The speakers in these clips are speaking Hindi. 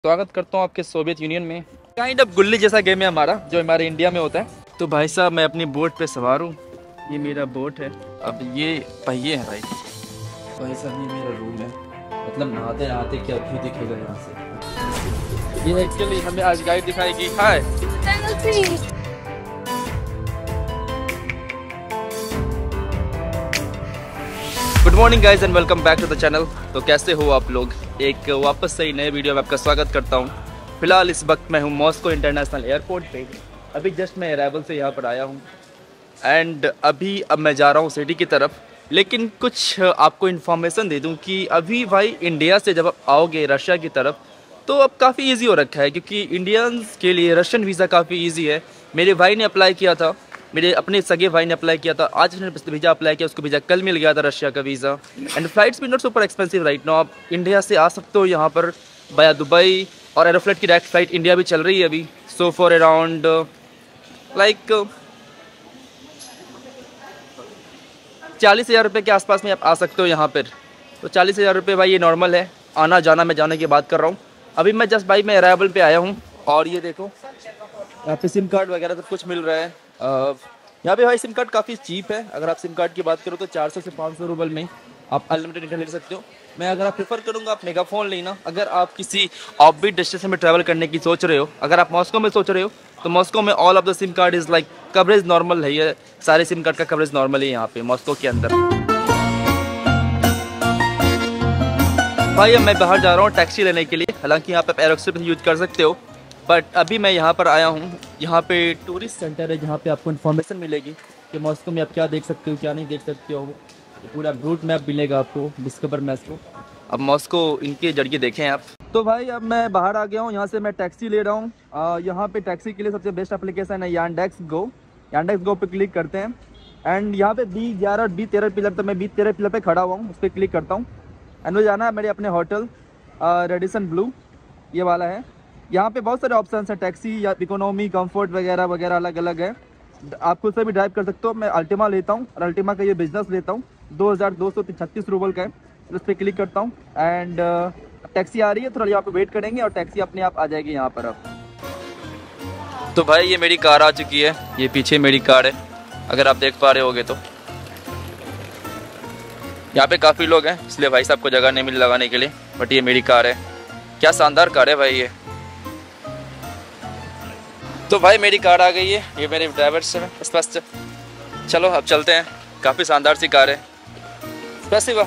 स्वागत करता हूँ आपके सोवियत यूनियन में। काइंड ऑफ गुल्ली जैसा गेम है हमारा, जो हमारे इंडिया में होता है। तो भाई साहब मैं अपनी बोट पे सवार हूँ। ये मेरा बोट है। अब ये पहिए हैं भाई साहब, ये मेरा रूम है। मतलब नहाते नहाते क्या व्यू दिखेगा यहाँ से। ये एक्चुअली हमें आज गाइड दिखाएगी। Hi good morning guys and welcome back to the channel. तो कैसे हो आप लोग? एक वापस से ही नए वीडियो में आपका स्वागत करता हूँ। फिलहाल इस वक्त मैं हूँ मॉस्को इंटरनेशनल एयरपोर्ट पे। अभी जस्ट मैं अराइवल से यहाँ पर आया हूँ एंड अब मैं जा रहा हूँ सिटी की तरफ। लेकिन कुछ आपको इन्फॉर्मेशन दे दूँ कि अभी भाई इंडिया से जब आप आओगे रशिया की तरफ तो अब काफ़ी ईजी हो रखा है, क्योंकि इंडियंस के लिए रशियन वीज़ा काफ़ी ईजी है। मेरे भाई ने अप्लाई किया था, मेरे अपने सगे भाई ने अप्लाई किया था, आज उसने वीज़ा अप्लाई किया, उसको वीज़ा कल मिल गया था रशिया का वीज़ा। एंड फ्लाइट्स भी not super expensive right now. आप इंडिया से आ सकते हो यहाँ पर बाया दुबई, और एरोफ्लाइट की डायरेक्ट फ्लाइट इंडिया भी चल रही है अभी। सो फॉर अराउंड लाइक 40,000 रुपये के आसपास में आप आ सकते हो यहाँ पर। तो 40,000 रुपये भाई ये नॉर्मल है, आना जाना। मैं जाने की बात कर रहा हूँ। अभी मैं जस्ट भाई मैं अराइवल पे आया हूँ और ये देखो यहाँ पे सिम कार्ड वगैरह सब कुछ मिल रहा है। यहाँ पे भाई सिम कार्ड काफ़ी चीप है। अगर आप सिम कार्ड की बात करो तो 400 से 500 रुपये में आप अनलिमिटेड इंटरनेट ले सकते हो। मैं अगर आप प्रेफर करूँगा आप मेगाफोन लेना। अगर आप किसी ऑफबीट डेस्टिनेशन में ट्रैवल करने की सोच रहे हो, अगर आप मॉस्को में सोच रहे हो तो मॉस्को में all of the SIM card is like coverage normal है। ये सारे सिम कार्ड का कवरेज नॉर्मल है यहाँ पे मॉस्को के अंदर। भाई अब मैं बाहर जा रहा हूँ टैक्सी लेने के लिए। हालांकि यहाँ पे आप एरोक्सिप यूज कर सकते हो, बट अभी मैं यहाँ पर आया हूँ। यहाँ पे टूरिस्ट सेंटर है जहाँ पे आपको इन्फॉर्मेशन मिलेगी कि मॉस्को में आप क्या देख सकते हो क्या नहीं देख सकते हो। पूरा रूट मैप मिलेगा आपको डिस्कवर मैप्स को। अब मॉस्को इनके जरिए देखें आप। तो भाई अब मैं बाहर आ गया हूँ। यहाँ से मैं टैक्सी ले रहा हूँ। यहाँ पे टैक्सी के लिए सबसे बेस्ट एप्लीकेशन है यांडेक्स गो। यांडेक्स गो पे क्लिक करते हैं एंड यहाँ पे B11 और B13 पिलर, तो मैं B13 पिलर पे खड़ा हुआ हूँ, उस पर क्लिक करता हूँ एंड मुझे जाना है मेरे अपने होटल रेडिसन ब्लू, ये वाला है। यहाँ पे बहुत सारे ऑप्शन हैं, टैक्सी या इकोनॉमी, कंफर्ट वगैरह वगैरह अलग अलग है। आप खुद से भी ड्राइव कर सकते हो। मैं अल्टीमा लेता हूँ और अल्टीमा का ये बिजनेस लेता हूँ। 2236 रूबल का है। उस पर क्लिक करता हूँ एंड टैक्सी आ रही है। थोड़ा यहाँ पे वेट करेंगे और टैक्सी अपने आप आ जाएगी यहाँ पर। अब तो भाई ये मेरी कार आ चुकी है। ये पीछे मेरी कार है, अगर आप देख पा रहे होगे तो। यहाँ पे काफ़ी लोग हैं इसलिए भाई साहब को जगह नहीं मिली लगाने के लिए, बट ये मेरी कार है। क्या शानदार कार है भाई ये। तो भाई मेरी कार आ गई है, ये मेरे ड्राइवर से स्पष्ट। चलो अब चलते हैं। काफ़ी शानदार सी कार है। स्पेसिवा।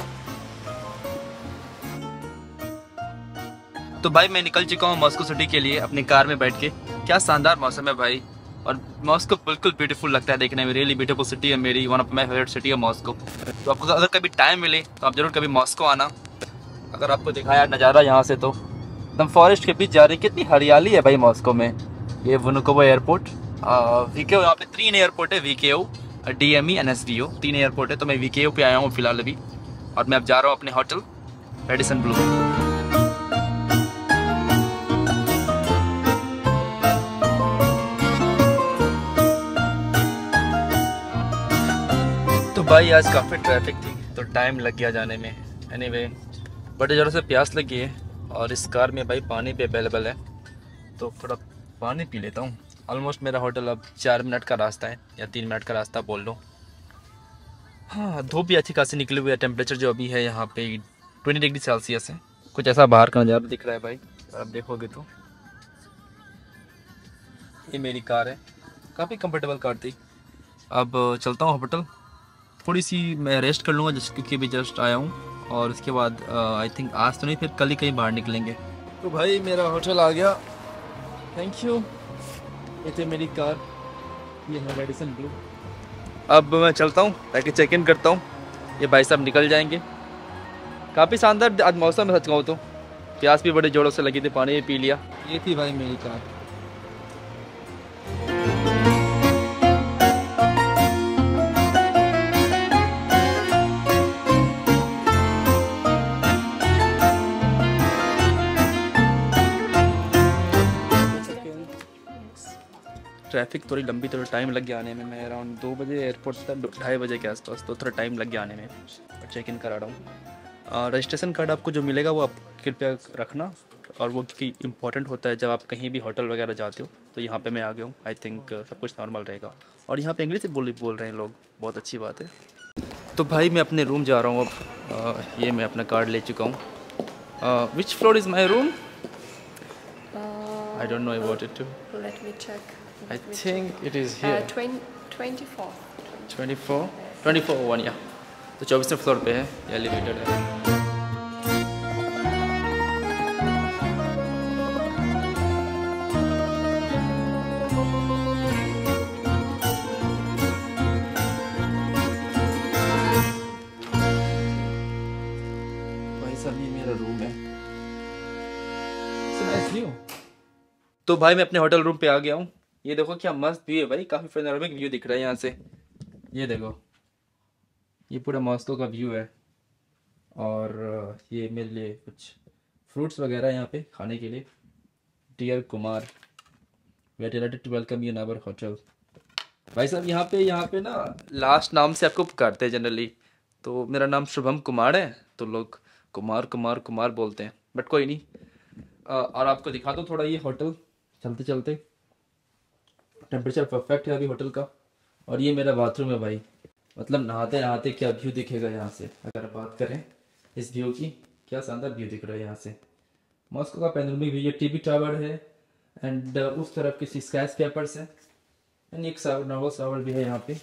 तो भाई मैं निकल चुका हूँ मॉस्को सिटी के लिए अपनी कार में बैठ के। क्या शानदार मौसम है भाई, और मॉस्को बिल्कुल ब्यूटीफुल लगता है देखने में। रियली ब्यूटीफुल सिटी है मेरी, one of my favourite city है मॉस्को। तो आपको अगर कभी टाइम मिले तो आप ज़रूर कभी मॉस्को आना। अगर आपको दिखाया नज़ारा यहाँ से तो एकदम फॉरेस्ट के बीच जा रही, कितनी हरियाली है भाई मॉस्को में। ये वनुकोवो एयरपोर्ट, VKO, यहाँ पे 3 एयरपोर्ट है, VKO, DME and SDO, 3 airport है। तो मैं VKO पे आया हूँ फिलहाल अभी, और मैं अब जा रहा हूँ अपने होटल रेडिसन ब्लू। तो भाई आज काफ़ी ट्रैफिक थी तो टाइम लग गया जाने में। एनीवे बड़े ज़ोरों से प्यास लगी है और इस कार में भाई पानी भी अवेलेबल है, तो थोड़ा पानी पी लेता हूँ। ऑलमोस्ट मेरा होटल अब 4 मिनट का रास्ता है या 3 मिनट का रास्ता बोल लो। हाँ, धूप भी अच्छी खासी निकली हुई है। टेम्परेचर जो अभी है यहाँ पे 20 डिग्री सेल्सियस है। कुछ ऐसा बाहर का नज़ारा दिख रहा है भाई, आप देखोगे तो। ये मेरी कार है, काफ़ी कंफर्टेबल कार थी। अब चलता हूँ होटल। थोड़ी सी मैं रेस्ट कर लूँगा जस्ट क्योंकि अभी जस्ट आया हूँ, और उसके बाद आई थिंक आज तो नहीं, फिर कल ही कहीं बाहर निकलेंगे। तो भाई मेरा होटल आ गया, थैंक यू। ये थी मेरी कार, ये है रेडिसन ब्लू। अब मैं चलता हूँ ताकि चेक इन करता हूँ। ये भाई साहब निकल जाएंगे। काफ़ी शानदार आज मौसम है, सच कहूँ तो। प्यास भी बड़े जोरों से लगी थी, पानी भी पी लिया। ये थी भाई मेरी कार। ट्रैफिक थोड़ी लंबी, थोड़ा टाइम लग गया आने में। मैं अराउंड 2 बजे एयरपोर्ट था, 2:30 बजे के आसपास, तो थोड़ा टाइम लग गया आने में। और चेक इन करा रहा हूँ। रजिस्ट्रेशन कार्ड आपको जो मिलेगा वो आप कृपया रखना, और वो क्योंकि इम्पोर्टेंट होता है जब आप कहीं भी होटल वगैरह जाते हो। तो यहाँ पे मैं आ गया हूँ। आई थिंक सब कुछ नॉर्मल रहेगा। और यहाँ पे इंग्लिश बोल रहे हैं लोग, बहुत अच्छी बात है। तो भाई मैं अपने रूम जा रहा हूँ अब। ये मैं अपना कार्ड ले चुका हूँ। Which floor is my room? I don't know about it too. Let me check. I think it is here. 24. 24 1 या तो 24वें फ्लोर पे है, एलिवेटेड है। भाई साहब ये मेरा रूम है। तो भाई मैं अपने होटल रूम पे आ गया हूँ। ये देखो क्या मस्त व्यू है भाई, काफ़ी पैनोरामिक व्यू दिख रहा है यहाँ से। ये देखो, ये पूरा मॉस्को का व्यू है। और ये मेरे लिए कुछ फ्रूट्स वगैरह यहाँ पे खाने के लिए। Dear Kumar, we are delighted to welcome you in our hotel. भाई साहब यहाँ पे ना लास्ट नाम से आपको पुकारते हैं जनरली। तो मेरा नाम शुभम कुमार है, तो लोग कुमार कुमार कुमार बोलते हैं, बट कोई नहीं। और आपको दिखा दो थोड़ा ये होटल चलते चलते। टेम्परेचर परफेक्ट है अभी होटल का। और ये मेरा बाथरूम है भाई। मतलब नहाते नहाते क्या व्यू दिखेगा यहाँ से। अगर बात करें इस व्यू की, क्या शानदार व्यू दिख रहा है यहाँ से। मॉस्को का पैनोरामिक व्यू। ये टीवी टावर है एंड उस तरफ किसी स्काई स्क्रैपर्स है एंड एक नॉर्मल शावर भी है यहाँ पे।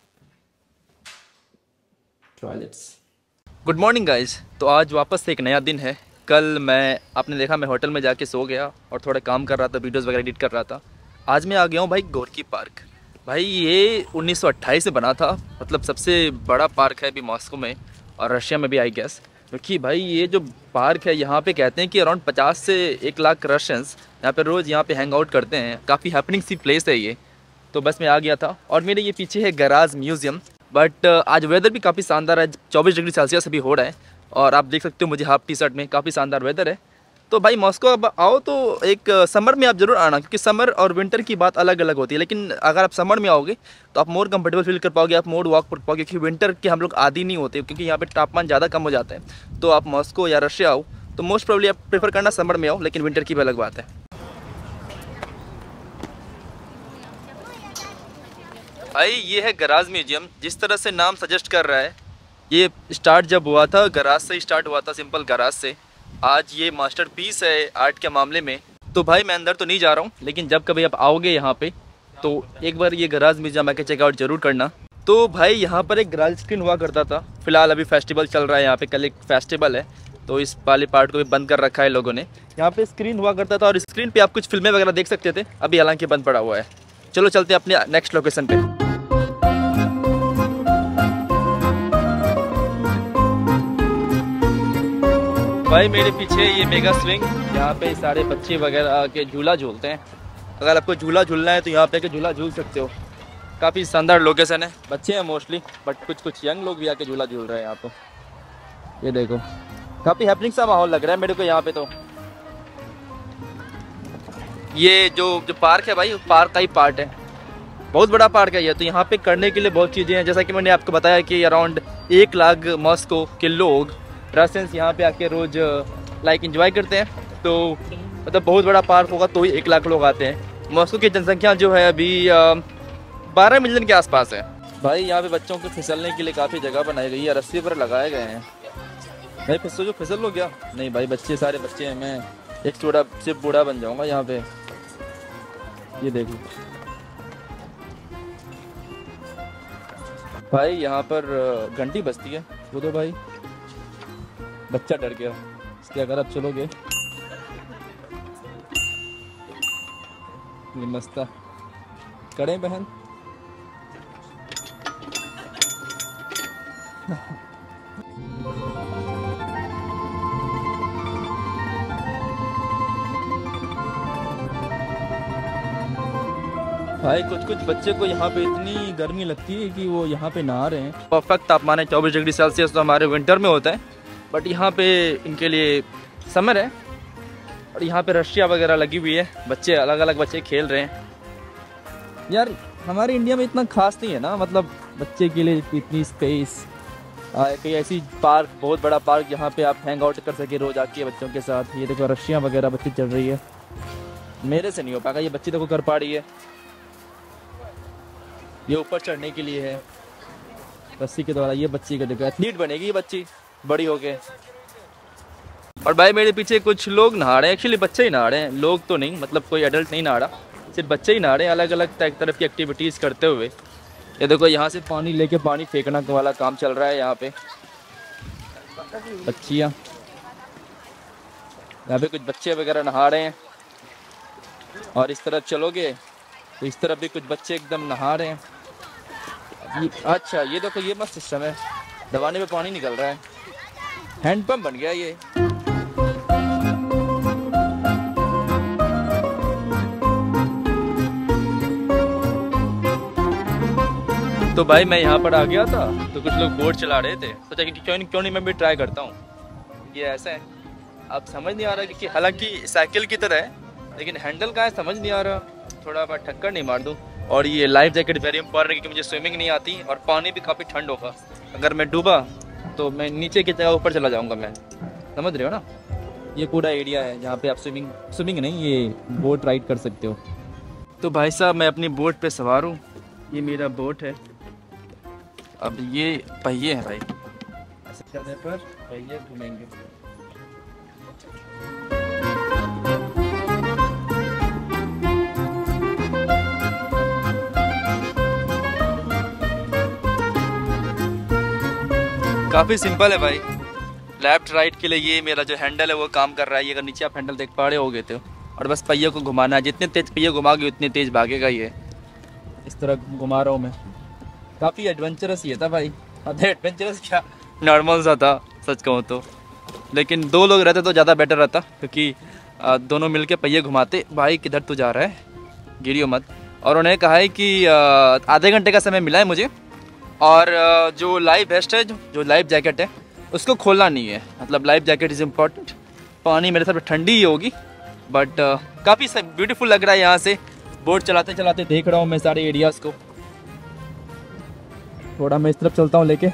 टॉयलेट्स। Good morning guys. तो आज वापस से एक नया दिन है। कल मैं आपने देखा मैं होटल में जाके सो गया और थोड़ा काम कर रहा था, वीडियोस वगैरह एडिट कर रहा था। आज मैं आ गया हूँ भाई गोर्की पार्क। भाई ये 1928 में बना था। मतलब सबसे बड़ा पार्क है अभी मॉस्को में और रशिया में भी आई गेस। क्योंकि भाई ये जो पार्क है यहाँ पे कहते हैं कि अराउंड 50 से 1 लाख रशियंस यहाँ पे रोज़ यहाँ पे हैंग आउट करते हैं। काफ़ी हैपनिंग सी प्लेस है ये। तो बस मैं आ गया था। और मेरे ये पीछे है गराज म्यूज़ियम। बट आज वेदर भी काफ़ी शानदार है। 24 डिग्री सेल्सियस अभी हो रहा है और आप देख सकते हो मुझे हाफ टी शर्ट में। काफ़ी शानदार वेदर है। तो भाई मॉस्को अब आओ तो एक समर में आप ज़रूर आना, क्योंकि समर और विंटर की बात अलग अलग होती है। लेकिन अगर आप समर में आओगे तो आप मोर कंफर्टेबल फील कर पाओगे, आप मोर वॉक कर पाओगे, क्योंकि विंटर के हम लोग आदी नहीं होते, क्योंकि यहाँ पे तापमान ज़्यादा कम हो जाता है। तो आप मॉस्को या रशिया आओ तो मोस्ट प्रोबेबली आप प्रेफर करना समर में आओ, लेकिन विंटर की भी अलग बात है। भाई ये है गराज म्यूजियम। जिस तरह से नाम सजेस्ट कर रहा है, ये स्टार्ट जब हुआ था गराज से ही स्टार्ट हुआ था, सिंपल गराज से। आज ये मास्टरपीस है आर्ट के मामले में। तो भाई मैं अंदर तो नहीं जा रहा हूँ, लेकिन जब कभी आप आओगे यहाँ पे तो एक बार ये गराज म्यूजियम आके चेकआउट जरूर करना। तो भाई यहाँ पर एक गराज स्क्रीन हुआ करता था। फिलहाल अभी फेस्टिवल चल रहा है यहाँ पे, कल एक फेस्टिवल है तो इस वाले पार्ट को भी बंद कर रखा है लोगों ने। यहाँ पे स्क्रीन हुआ करता था और स्क्रीन पे आप कुछ फिल्में वगैरह देख सकते थे। अभी हालांकि बंद पड़ा हुआ है। चलो चलते हैं अपने नेक्स्ट लोकेशन पे। भाई मेरे पीछे ये मेगा स्विंग, यहाँ पे सारे बच्चे वगैरह आके झूला झूलते हैं। अगर आपको झूला झूलना है तो यहाँ पे आके झूला झूल सकते हो। काफ़ी शानदार लोकेशन है। बच्चे हैं मोस्टली, बट कुछ यंग लोग भी आके झूला झूल रहे हैं यहाँ पे। ये देखो काफ़ी हैपनिंग सा माहौल लग रहा है मेरे को यहाँ पे। तो ये जो पार्क है भाई, पार्क का ही पार्ट है। बहुत बड़ा पार्क है ये। तो यहाँ पे करने के लिए बहुत चीज़ें हैं। जैसा कि मैंने आपको बताया कि अराउंड 1 लाख मॉस्को के लोग रशियंस यहाँ पे आके रोज़ लाइक एंजॉय करते हैं। तो मतलब बहुत बड़ा पार्क होगा तो ही 1 लाख लोग आते हैं। मॉस्को की जनसंख्या जो है अभी 12 मिलियन के आसपास है। भाई यहाँ पे बच्चों को फिसलने के लिए काफ़ी जगह बनाई गई है, रस्सी पर लगाए गए हैं। भाई फिसल लो क्या? नहीं भाई, बच्चे सारे बच्चे हैं। मैं एक छोटा से बूढ़ा बन जाऊँगा यहाँ पे। ये देखो भाई यहाँ पर घंटी बजती है। वो तो भाई बच्चा डर गया इसके। अगर आप चलोगे मस्ता कड़े बहन। भाई कुछ बच्चे को यहाँ पे इतनी गर्मी लगती है कि वो यहाँ पे नहा रहे हैं। परफेक्ट तापमान है 24 डिग्री सेल्सियस। तो हमारे विंटर में होता है, बट यहाँ पे इनके लिए समर है। और यहाँ पे रशिया वगैरह लगी हुई है। बच्चे अलग अलग बच्चे खेल रहे हैं। यार हमारे इंडिया में इतना खास नहीं है ना, मतलब बच्चे के लिए इतनी स्पेस। कहीं ऐसी पार्क, बहुत बड़ा पार्क जहाँ पे आप हैंग आउट कर सके रोज आके बच्चों के साथ। ये देखो रस्सियाँ वगैरह बच्ची चल रही है, मेरे से नहीं हो पाएगा, ये बच्ची देखो कर पा रही है। ये ऊपर चढ़ने के लिए है रस्सी के द्वारा। ये बच्ची का देखो एथलीट बनेगी ये बच्ची बड़ी होके। और भाई मेरे पीछे कुछ लोग नहा रहे हैं, एक्चुअली बच्चे ही नहा रहे हैं, लोग तो नहीं, मतलब कोई एडल्ट नहीं नहा रहा, सिर्फ बच्चे ही नहा रहे हैं अलग अलग तरफ की एक्टिविटीज़ करते हुए। ये देखो यहाँ से पानी लेके पानी फेंकना वाला काम चल रहा है यहाँ पे। बच्चियाँ यहाँ पे कुछ बच्चे वगैरह नहा रहे हैं। और इस तरफ चलोगे तो इस तरफ भी कुछ बच्चे एकदम नहा रहे हैं। अच्छा ये देखो ये मस्त सिस्टम है, दबाने पे पानी निकल रहा है, हैंडपम्प बन गया ये। तो भाई मैं यहाँ पर आ गया था तो कुछ लोग बोट चला रहे थे, सोचा कि क्यों नहीं मैं भी ट्राई करता हूँ। ये ऐसा है, अब समझ नहीं आ रहा कि हालांकि साइकिल की तरह है लेकिन हैंडल का है समझ नहीं आ रहा, थोड़ा मैं ठक्कर नहीं मार दूँ। और ये लाइफ जैकेट वेरी इंपॉर्टेंट क्योंकि मुझे स्विमिंग नहीं आती और पानी भी काफ़ी ठंड होगा, अगर मैं डूबा तो मैं नीचे की जगह ऊपर चला जाऊँगा मैं, समझ रहे हो ना। ये पूरा एरिया है जहाँ पे आप स्विमिंग नहीं, ये बोट राइड कर सकते हो। तो भाई साहब मैं अपनी बोट पे सवार हूँ, ये मेरा बोट है। अब ये पहिए हैं भाई, ऐसे करने पर पहिए घूमेंगे। काफ़ी सिंपल है भाई। लेफ्ट राइट के लिए ये मेरा जो हैंडल है वो काम कर रहा है, ये अगर नीचे आप हैंडल देख पा रहे होगे तो, और बस पहिए को घुमाना है, जितने तेज पहिए घुमाओगे उतनी तेज भागेगा ये। इस तरह घुमा रहा हूँ मैं, काफ़ी एडवेंचरस ये था भाई। अब एडवेंचरस क्या, नॉर्मल सा था सच कहूँ तो, लेकिन दो लोग रहते तो ज़्यादा बेटर रहता क्योंकि दोनों मिलके पहिए घुमाते। भाई किधर तू जा रहा है, गिरियो मत। और उन्हें कहा है कि आधे घंटे का समय मिला है मुझे, और जो लाइफ वेस्ट है, जो लाइफ जैकेट है उसको खोलना नहीं है, मतलब लाइफ जैकेट इज़ इम्पॉर्टेंट। पानी मेरे साथ ठंडी ही होगी बट काफ़ी ब्यूटीफुल लग रहा है यहाँ से। बोट चलाते चलाते देख रहा हूँ मैं सारे एरियाज़ को। थोड़ा मैं इस तरफ चलता हूँ, लेके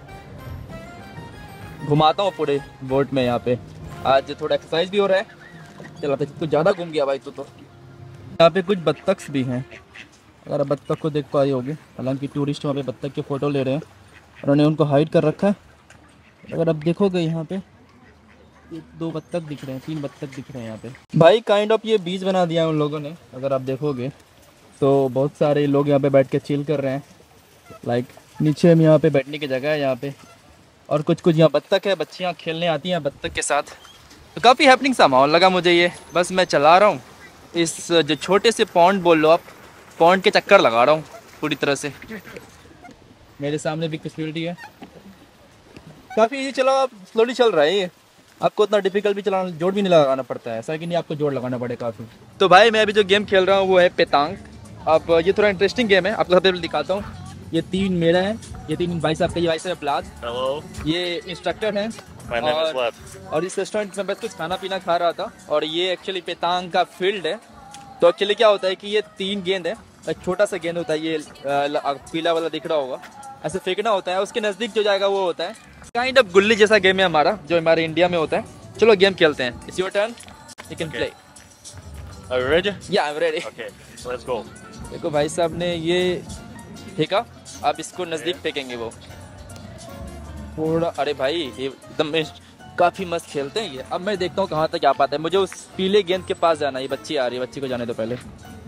घुमाता हूँ पूरे बोट में। यहाँ पे आज थोड़ा एक्सरसाइज भी हो रहा है, चलाते कुछ ज़्यादा घूम गया भाई तो। यहाँ पे कुछ बत्तख भी हैं, अगर आप बत्तख को देख पा रही होगी, हालांकि टूरिस्ट वहाँ पे बत्तख के फ़ोटो ले रहे हैं, उन्होंने उनको हाइड कर रखा है। अगर आप देखोगे यहाँ पे ये 2 बत्तख दिख रहे हैं, 3 बत्तख दिख रहे हैं यहाँ पे। भाई काइंड ऑफ ये बीच बना दिया है उन लोगों ने, अगर आप देखोगे तो बहुत सारे लोग यहाँ पे बैठ के चिल कर रहे हैं। लाइक नीचे में यहाँ पे बैठने की जगह है यहाँ पे, और कुछ यहाँ बत्तख है, बच्चियाँ खेलने आती हैं बत्तख के साथ। तो काफ़ी हैपनिंग सा माहौल लगा मुझे ये। बस मैं चला रहा हूँ इस जो छोटे से पॉन्ड बोल लो आप, पॉन्ड के चक्कर लगा रहा हूँ पूरी तरह से। मेरे सामने भी फैसिलिटी है, काफ़ी इजी चला, आप स्लोली चल रहा है ये, आपको उतना डिफिकल्ट भी चलाना, जोड़ भी नहीं लगाना पड़ता है, ऐसा कि नहीं आपको जोड़ लगाना पड़े काफ़ी। तो भाई मैं अभी जो गेम खेल रहा हूँ वो है पेतांग। अब ये थोड़ा इंटरेस्टिंग गेम है, आपको सबसे पहले दिखाता हूँ। ये 3 मेरा है, ये 3 भाई साहब का, ये भाई साहब प्लाज, ये इंस्ट्रक्टर हैं। और इस रेस्टोरेंट में बस कुछ खाना पीना खा रहा था, और ये एक्चुअली पेतांग का फील्ड है। तो एक्चुअली क्या होता है कि ये 3 गेंद है, एक छोटा सा गेंद होता है, ये पीला वाला दिख रहा होगा, ऐसे फेंकना होता है, उसके नज़दीक जो जाएगा वो होता है। काइंड ऑफ गुल्ली जैसा गेम है हमारा, जो हमारे इंडिया में होता है। चलो गेम खेलते हैं, it's your turn, you can play. Are you ready? या I am ready. Okay, let's go. देखो भाई साहब ने ये फेंका, अब इसको नज़दीक फेंकेंगे वो थोड़ा। अरे भाई ये एकदम काफ़ी मस्त खेलते हैं ये। अब मैं देखता हूँ कहाँ तक आ पाता है, मुझे उस पीले गेंद के पास जाना है। ये बच्ची आ रही है, बच्ची को जाने दो पहले।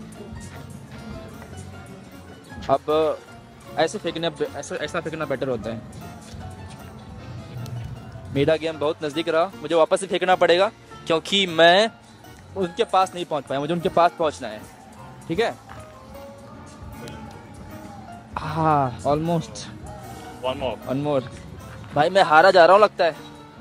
अब ऐसे फेंकना, ऐसा फेंकना बेटर होता है। मेरा गेम बहुत नज़दीक रहा, मुझे वापस से फेंकना पड़ेगा क्योंकि मैं उनके पास नहीं पहुंच पाया, मुझे उनके पास पहुंचना है। ठीक है, हाँ ऑलमोस्ट। One more. भाई मैं हारा जा रहा हूँ लगता है।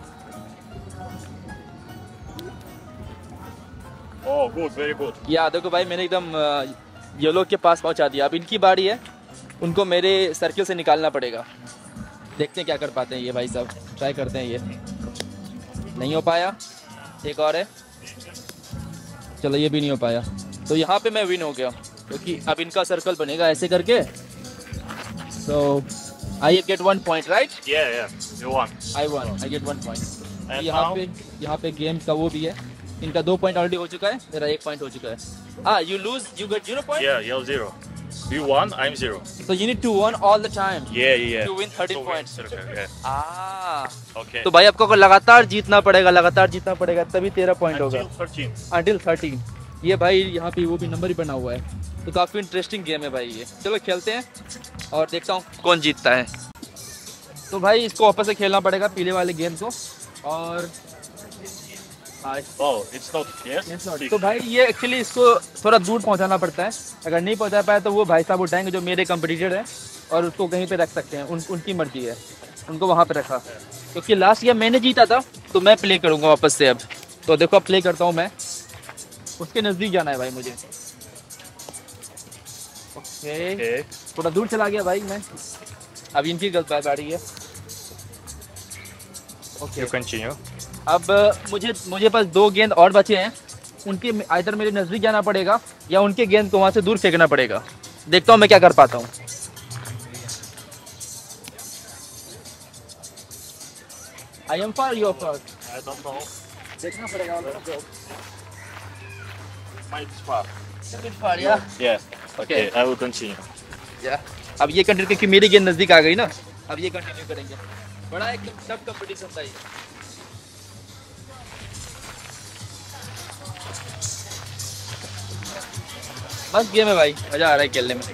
Oh, good, very good. ये आदो को भाई मैंने एकदम येलो के पास पहुंचा दिया। अब इनकी बारी है, उनको मेरे सर्किल से निकालना पड़ेगा। देखते हैं क्या कर पाते हैं ये भाई साहब, ट्राई करते हैं। ये नहीं हो पाया, एक और है, चलो ये भी नहीं हो पाया। तो यहाँ पे मैं विन हो गया क्योंकि अब इनका सर्कल बनेगा ऐसे करके। तो I get 1 point, right? Yeah, yeah. You won. I won. I get 1 point. And यहाँ now? यहाँ पे गेम का वो भी है. इनका 2 पॉइंट ऑलरेडी हो चुका है. मेरा 1 पॉइंट हो चुका है. You lose. You get 0 point. Yeah, you're 0. You won, I'm 0. So you need to win all the time. Yeah. To win 13 To win. points. Okay, yeah. Okay. तो भाई आपको लगातार जीतना पड़ेगा तभी 13 पॉइंट होगा. Until 13. Until 13. ये भाई यहाँ पे वो भी नंबर ही बना हुआ है. तो काफी इंटरेस्टिंग गेम है भाई ये. चलो खेलते हैं और देखता हूँ कौन जीतता है. तो भाई इसको वापस से खेलना पड़ेगा पीले वाले गेम को. और Oh, it's not. Yes. तो भाई ये एक्चुअली इसको थोड़ा दूर पहुंचाना पड़ता है. अगर नहीं पहुंचा पाया तो वो भाई साहब उठाएंगे जो मेरे कंपटीटर हैं और उसको कहीं पे रख सकते हैं. उनकी मर्जी है. उनको वहाँ पे रखा क्योंकि लास्ट ईयर मैंने जीता था तो मैं प्ले करूँगा वापस से अब. तो देखो अब प्ले करता हूँ मैं. उसके नज़दीक जाना है भाई मुझे. ओके थोड़ा दूर चला गया भाई मैं. अब इनकी गलत बारी है. Okay You continue. अब मुझे पास 2 गेंद और बचे हैं. उनके इधर मेरे नज़दीक जाना पड़ेगा या उनके गेंद को वहाँ से दूर फेंकना पड़ेगा. देखता हूँ मैं क्या कर पाता हूँ. I am for your first. I don't know. देखना पड़ेगा. My spot. या Okay, I will continue. अब ये कंटिन्यू क्योंकि मेरी गेंद नज़दीक आ गई ना. अब ये कंटिन्यू करेंगे. बड़ा एक टफ कंपटीशन था ये. बस गेम है भाई. मजा आ रहा है खेलने में.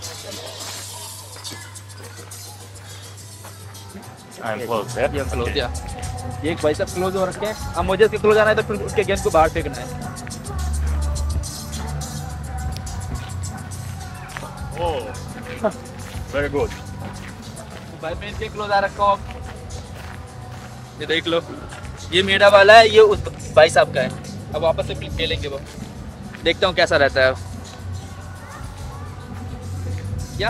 I'm close. Yeah. ये क्लोज या ये एक भाई साहब क्लोज हो रखे हैं. अब मुझे इसके क्लोज आना है तो फिर उसके गेंद को बाहर फेंकना है. Oh, very good. भाई मैं इनके क्लोज आ रखा हूँ. ये देख लो. ये मेरा वाला है. ये उस भाई साहब का है. अब वापस से खेलेंगे वो. देखता हूँ कैसा रहता है. या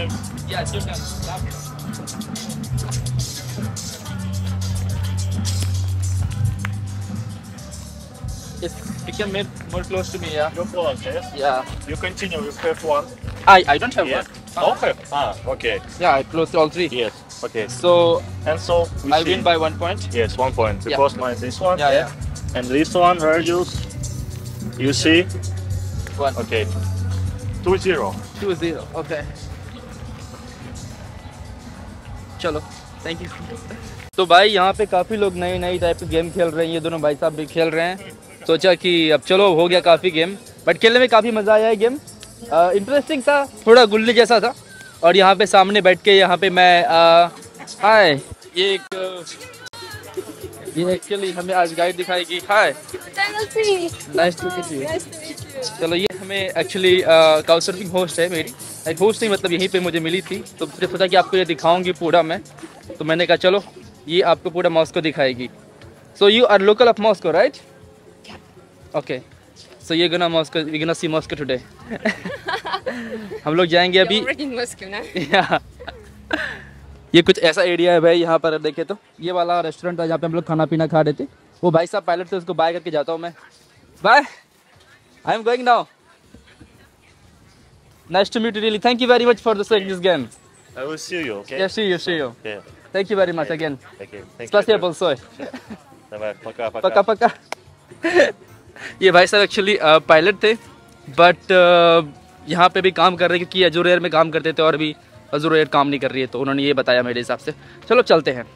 become more close to me. You're close, yes? Yeah. You continue. You have 1. I don't have Yes. one. Okay. Okay. Yeah, I closed all 3. Yes. Okay. So And so we I see. win by 1 point. Yes, 1 point. Yeah. Because mine this one. Yeah. And this one, where you see? 1. Okay. 2-0. 2-0. Okay. चलो. Thank you. तो भाई यहाँ पे काफ़ी लोग नई टाइप के गेम खेल रहे हैं. ये दोनों भाई साहब भी खेल रहे हैं. सोचा कि अब चलो हो गया काफ़ी गेम. बट खेलने में काफ़ी मज़ा आया है गेम. इंटरेस्टिंग था. थोड़ा गुल्ली जैसा था. और यहाँ पे सामने बैठ के यहाँ पे मैं हाय ये एक्चुअली हमें आज गाइड दिखाएगी. Hi nice to meet you. चलो ये हमें एक्चुअली काउच सर्फिंग होस्ट है मेरी. एक होस्ट नहीं मतलब यहीं पे मुझे मिली थी. तो मुझे पता कि आपको ये दिखाऊंगी पूरा मैं. तो मैंने कहा चलो ये आपको पूरा मॉस्को दिखाएगी. So you are local of Moscow right? Okay. So ये gonna Moscow we gonna see Moscow today. हम लोग जाएंगे अभी. ये कुछ ऐसा एरिया है भाई. यहाँ पर देखे तो ये वाला रेस्टोरेंट है जहाँ पे हम लोग खाना पीना खा रहे थे. वो भाई साहब पायलट थे. उसको बाय करके जाता हूँ मैं. Bye. I am going now. Nice to meet you. Really thank you very much for this game. I will see you. Okay. Yes, see you. Yeah. Thank you very much again. Okay. Thank Spasibo you. большое. Давай. Пока. पक्का. ये भाई साहब एक्चुअली पायलट थे. बट यहाँ पे भी काम कर रहे हैं क्योंकि अजूर एयर में काम करते थे और भी अजूर एयर काम नहीं कर रही है. तो उन्होंने ये बताया मेरे हिसाब से. चलो चलते हैं.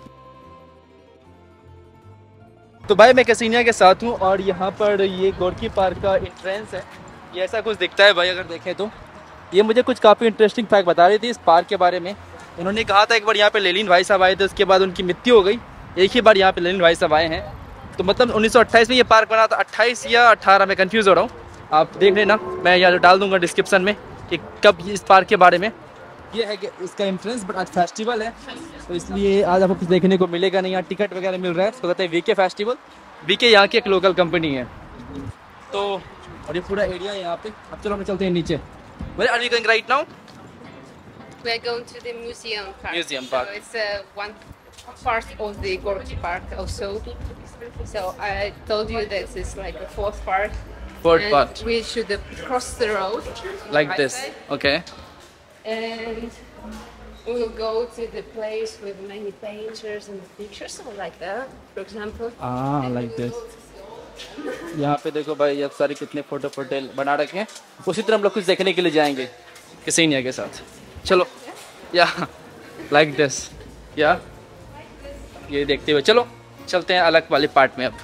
तो भाई मैं कैसीनिया के साथ हूँ और यहाँ पर ये गोरकी पार्क का एंट्रेंस है. ये ऐसा कुछ दिखता है भाई अगर देखें तो. ये मुझे कुछ काफ़ी इंटरेस्टिंग फैक्ट बता रही थी इस पार्क के बारे में. उन्होंने कहा था एक बार यहाँ पे लेनिन भाई साहब आए थे. उसके बाद उनकी मृत्यु हो गई. एक ही बार यहाँ पे लेनिन भाई साहब आए हैं. तो मतलब 1928 में ये पार्क बना था. 28 या 18 में कंफ्यूज हो रहा हूँ. आप देख लेना. मैं यहाँ डाल दूँगा डिस्क्रिप्शन में कि कब इस पार्क के बारे में. ये है कि इसका एंट्रेंस. बट आज फेस्टिवल है तो इसलिए आज आपको कुछ देखने को मिलेगा नहीं. यहाँ टिकट वगैरह मिल रहा है. तो कहते हैं वीके फेस्टिवल. वीके यहाँ की एक लोकल कंपनी है. तो और ये पूरा एरिया है यहाँ पे. अब चलो हम चलते हैं नीचे. Where are you going right now? We are going to the museum park. Museum park. So it's one part of the Gorky Park also. So I told you that it's like a fourth part. Fourth and part. We should cross the road. Like right this. side. Okay. And we'll go to the place with many painters and pictures, something like that, for example. And like we'll this. go to see यहाँ पे देखो भाई अब सारे कितने फोटो बना रखे हैं। उसी तरह हम लोग कुछ देखने के लिए जाएंगे किसेनिया के साथ। चलो या लाइक दिस या ये देखते हुए चलो चलते हैं अलग वाले पार्ट में अब।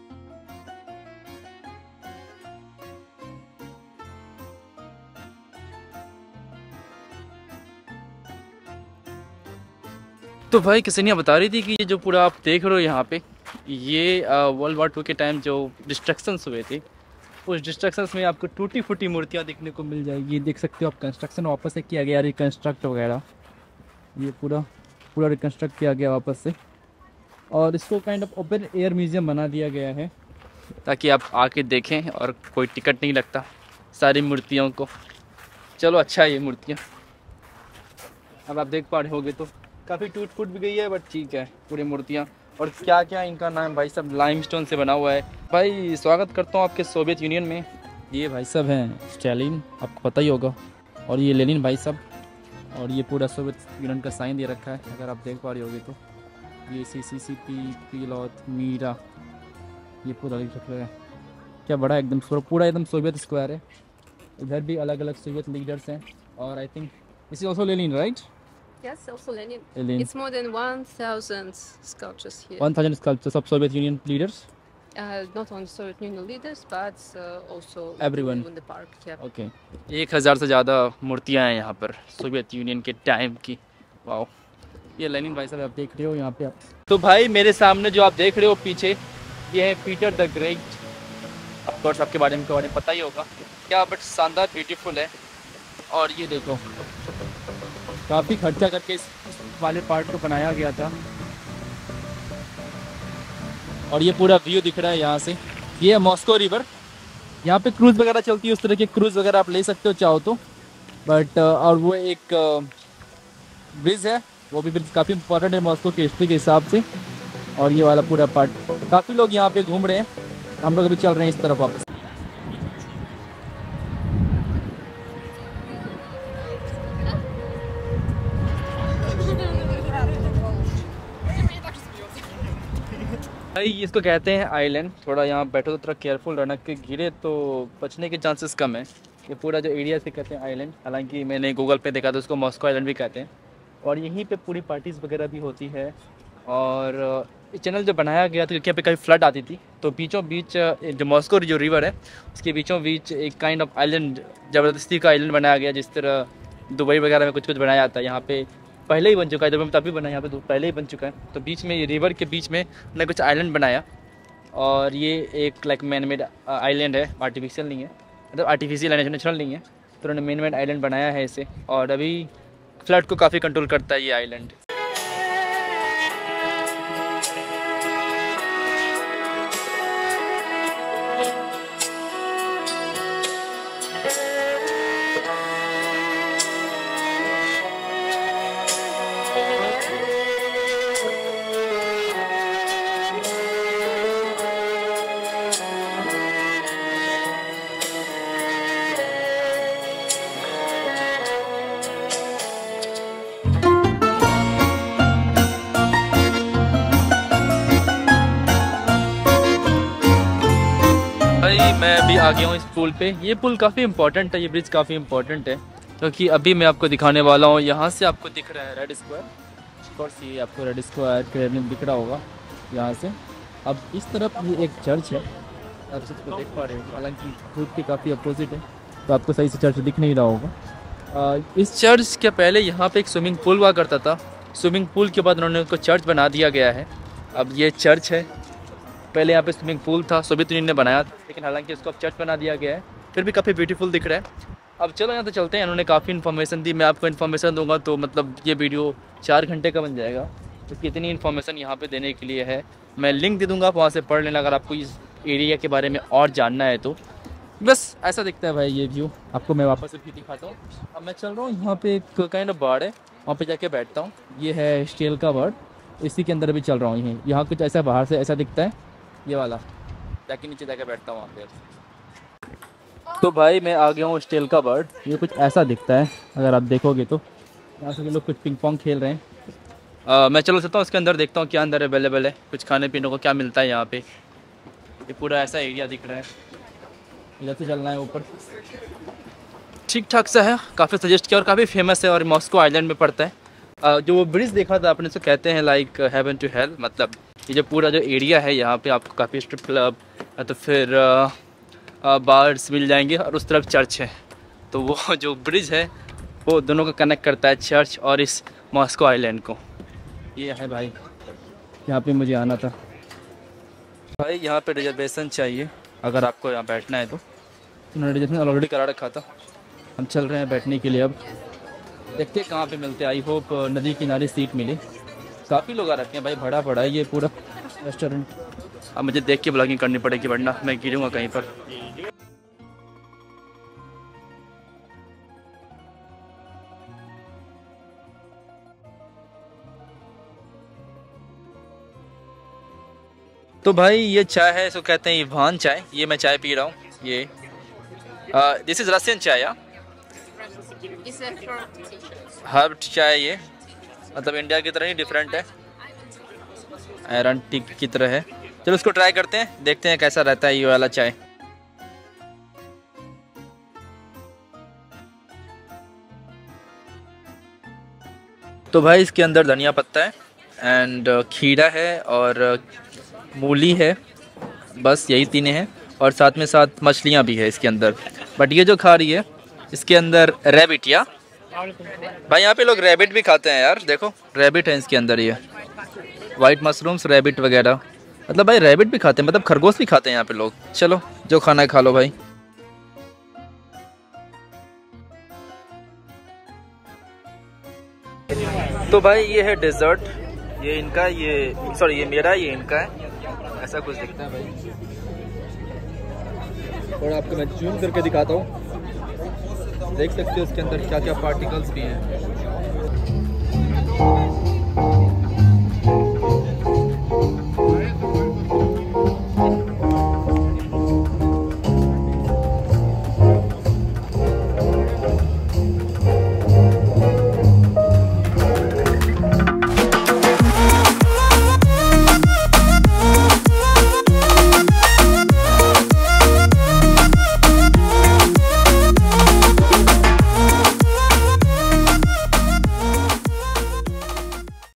तो भाई किसेनिया बता रही थी कि ये जो पूरा आप देख रहे हो यहाँ पे ये वर्ल्ड वॉर 2 के टाइम जो डिस्ट्रक्शंस हुए थे उस डिस्ट्रक्शंस में आपको टूटी फूटी मूर्तियाँ देखने को मिल जाएगी। देख सकते हो आप कंस्ट्रक्शन वापस से किया गया रिकन्स्ट्रक्ट वगैरह, ये पूरा रिकन्स्ट्रक्ट किया गया वापस से और इसको kind of open air museum बना दिया गया है ताकि आप आके देखें और कोई टिकट नहीं लगता सारी मूर्तियों को। चलो अच्छा है ये मूर्तियाँ। अब आप देख पा रहे होगे तो काफ़ी टूट फूट भी गई है बट ठीक है पूरी मूर्तियाँ। और क्या क्या इनका नाम भाई सब लाइमस्टोन से बना हुआ है। भाई स्वागत करता हूँ आपके सोवियत यूनियन में। ये भाई सब हैं स्टालिन, आपको पता ही होगा, और ये लेनिन भाई सब, और ये पूरा सोवियत यूनियन का साइन दे रखा है अगर आप देख पा रहे होगे तो। ये CCCP पीलॉथ मीरा ये पूरा लिख रखा है, क्या बड़ा एकदम पूरा एकदम सोवियत स्क्वायर है। इधर भी अलग अलग सोवियत लीडर्स हैं और I think this is also Lenin right. Yes, also Lenin. Lenin. It's more than 1,000 sculptures here. 1000 sculptures of Soviet Union leaders. Not only Soviet Union leaders, but also Everyone. in the park. Yeah. Okay 1000 से ज़्यादा मूर्तियाँ हैं यहाँ पर सोवियत यूनियन के टाइम की। वाओ ये लेनिन भाई साहब आप देख रहे हो यहाँ पे आप। तो भाई मेरे सामने जो आप देख रहे हो पीछे ये है Peter the Great. Of course आपके बारे में पता ही होगा क्या, बट शानदार ब्यूटीफुल है। और ये देखो काफ़ी खर्चा करके इस वाले पार्ट को बनाया गया था और ये पूरा व्यू दिख रहा है यहाँ से। ये है मॉस्को रिवर, यहाँ पे क्रूज़ वगैरह चलती है, उस तरह के क्रूज़ वगैरह आप ले सकते हो चाहो तो। बट और वो एक ब्रिज है, वो भी ब्रिज काफ़ी इंपॉर्टेंट है मॉस्को की हिस्ट्री के हिसाब से। और ये वाला पूरा पार्ट काफ़ी लोग यहाँ पे घूम रहे हैं, हम लोग अभी चल रहे हैं इस तरफ वापस। भाई इसको कहते हैं आइलैंड। थोड़ा यहाँ बैठो तो थोड़ा केयरफुल रहना कि गिरे तो बचने के चांसेस कम है। ये पूरा जो एरिया से कहते हैं आइलैंड, हालांकि मैंने गूगल पे देखा था उसको मॉस्को आइलैंड भी कहते हैं। और यहीं पे पूरी पार्टीज़ वगैरह भी होती है। और ये चैनल जब बनाया गया था क्योंकि यहाँ पे कभी फ्लड आती थी तो बीचों बीच जो मॉस्को जो रिवर है उसके बीचों बीच एक काइंड ऑफ आइलैंड, ज़बरदस्ती का आइलैंड बनाया गया। जिस तरह दुबई वगैरह में कुछ कुछ बनाया जाता है, यहाँ पे पहले ही बन चुका है। दुबई में तभी बना, यहाँ पे पहले ही बन चुका है। तो बीच में ये रिवर के बीच में उन्होंने कुछ आइलैंड बनाया और ये एक लाइक मैन मेड आइलैंड है, आर्टिफिशियल नहीं है, मतलब आर्टिफिशियल है, नेचुरल नहीं है। तो उन्होंने मैन मेड आइलैंड बनाया है इसे और अभी फ्लड को काफ़ी कंट्रोल करता है ये आइलैंड। मैं अभी आ गया हूँ इस पुल पे। ये पुल काफ़ी इंपॉर्टेंट है, ये ब्रिज काफ़ी इंपॉर्टेंट है क्योंकि अभी मैं आपको दिखाने वाला हूँ। यहाँ से आपको दिख रहा है रेड स्क्वायर, ऑफकोर्स ये आपको रेड स्क्वायर क्रेमलिन दिख रहा होगा यहाँ से। अब इस तरफ ये एक चर्च है, आप इसको देख पा रहे हो, हालांकि धूप के काफ़ी अपोजिट है तो आपको सही से चर्च दिख नहीं रहा होगा। इस चर्च के पहले यहाँ पर एक स्विमिंग पूल हुआ करता था, स्विमिंग पूल के बाद उन्होंने उसको चर्च बना दिया गया है। अब ये चर्च है, पहले यहाँ पे स्विमिंग पूल था, सोवियत यूनियन ने बनाया था, लेकिन हालांकि इसको अब चर्च बना दिया गया है। फिर भी काफ़ी ब्यूटीफुल दिख रहा है। अब चलो यहाँ तो चलते हैं। उन्होंने काफ़ी इन्फॉर्मेशन दी, मैं आपको इन्फॉर्मेशन दूंगा तो मतलब ये वीडियो 4 घंटे का बन जाएगा। तो कितनी इन्फॉर्मेशन यहाँ पे देने के लिए है, मैं लिंक दे दूँगा, आप वहाँ से पढ़ लेना अगर आपको इस एरिया के बारे में और जानना है तो। बस ऐसा दिखता है भाई ये व्यू, आपको मैं वापस भी दिखाता हूँ। अब मैं चल रहा हूँ, यहाँ पे एक काइंड ऑफ बाड़ है, वहाँ पे जाके बैठता हूँ। ये है स्टील का बाड़, इसी के अंदर भी चल रहा हूँ। यहाँ कुछ ऐसा बाहर से ऐसा दिखता है, ये वाला, जाके नीचे जाके बैठता हूँ वहाँ पे। तो भाई मैं आ गया हूँ स्टील का बर्ड, ये कुछ ऐसा दिखता है अगर आप देखोगे तो। यहाँ से लोग कुछ पिंग पोंग खेल रहे हैं। मैं चलो सकता हूँ उसके अंदर, देखता हूँ क्या अंदर अवेलेबल है, कुछ खाने पीने को क्या मिलता है यहाँ पे। ये पूरा ऐसा एरिया दिख रहा है, इधर से चलना है ऊपर। ठीक ठाक सा है, काफ़ी सजेस्ट किया और काफ़ी फेमस है और मॉस्को आइलैंड में पड़ता है। जो वो ब्रिज देखा था आपने, से कहते हैं लाइक हेवन टू हेल, मतलब ये जो पूरा जो एरिया है यहाँ पे आपको काफ़ी स्ट्रिप क्लब तो फिर बार्स मिल जाएंगे और उस तरफ चर्च है। तो वो जो ब्रिज है वो दोनों को कनेक्ट करता है, चर्च और इस मॉस्को आइलैंड को। ये है भाई, यहाँ पे मुझे आना था भाई। यहाँ पे रिजर्वेशन चाहिए अगर आपको यहाँ बैठना है तो। उन्होंने रिजर्वेशन ऑलरेडी करा रखा था। हम चल रहे हैं बैठने के लिए, अब देखते हैं कहाँ पे मिलते हैं। आई होप नदी किनारे सीट मिले। काफ़ी लोग आ रखे हैं भाई, भरा पड़ा है ये पूरा रेस्टोरेंट। अब मुझे देख के ब्लॉगिंग करनी पड़ेगी वरना मैं गिरूँगा कहीं पर। तो भाई ये चाय है, इसको कहते हैं इवान चाय। ये मैं चाय पी रहा हूँ, ये दिस इज़ रशियन चाय या हर्ब चाय। ये मतलब इंडिया की तरह ही डिफरेंट है, आयरन टी की तरह है। चलो उसको ट्राई करते हैं, देखते हैं कैसा रहता है ये वाला चाय। तो भाई इसके अंदर धनिया पत्ता है एंड खीरा है और मूली है, बस यही तीनों हैं। और साथ में साथ मछलियाँ भी है इसके अंदर। बट ये जो खा रही है इसके अंदर रैबिट, या भाई यहाँ पे लोग रैबिट भी खाते हैं यार, देखो रैबिट है इसके अंदर, ये वाइट मशरूम्स रैबिट वगैरह। मतलब भाई रैबिट भी खाते हैं, मतलब खरगोश भी खाते हैं यहाँ पे लोग। चलो जो खाना है खा लो भाई। तो भाई ये है डेजर्ट, ये इनका, ये सॉरी ये मेरा, ये इनका है। ऐसा कुछ दिखता है भाई, और आपको मैं जूम करके दिखाता हूँ, देख सकते हो इसके अंदर क्या क्या पार्टिकल्स भी हैं।